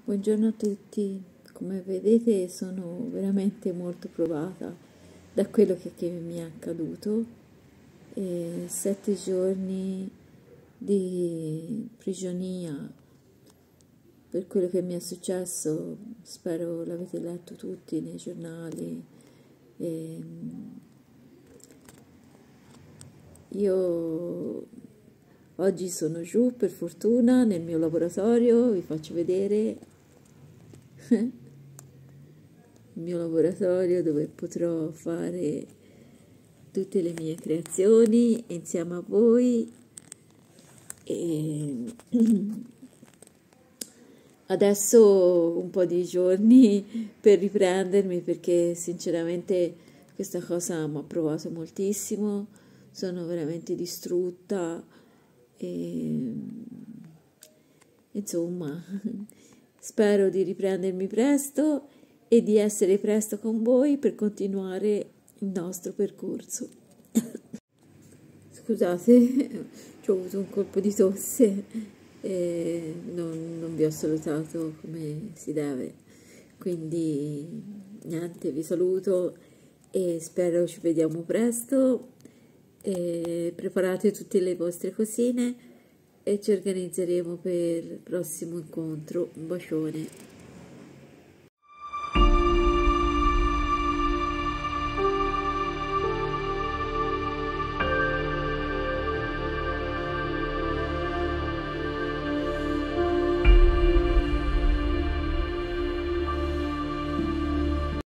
Buongiorno a tutti, come vedete sono veramente molto provata da quello che mi è accaduto. 7 giorni di prigionia per quello che mi è successo, spero l'avete letto tutti nei giornali. E io oggi sono giù per fortuna nel mio laboratorio, vi faccio vedere il mio laboratorio dove potrò fare tutte le mie creazioni insieme a voi. E adesso un po' di giorni per riprendermi, perché sinceramente questa cosa mi ha provato moltissimo, sono veramente distrutta e insomma spero di riprendermi presto e di essere presto con voi per continuare il nostro percorso. Scusate, ho avuto un colpo di tosse e non vi ho salutato come si deve, quindi niente, vi saluto e spero ci vediamo presto. Preparate tutte le vostre cosine e ci organizzeremo per il prossimo incontro. Un bacione.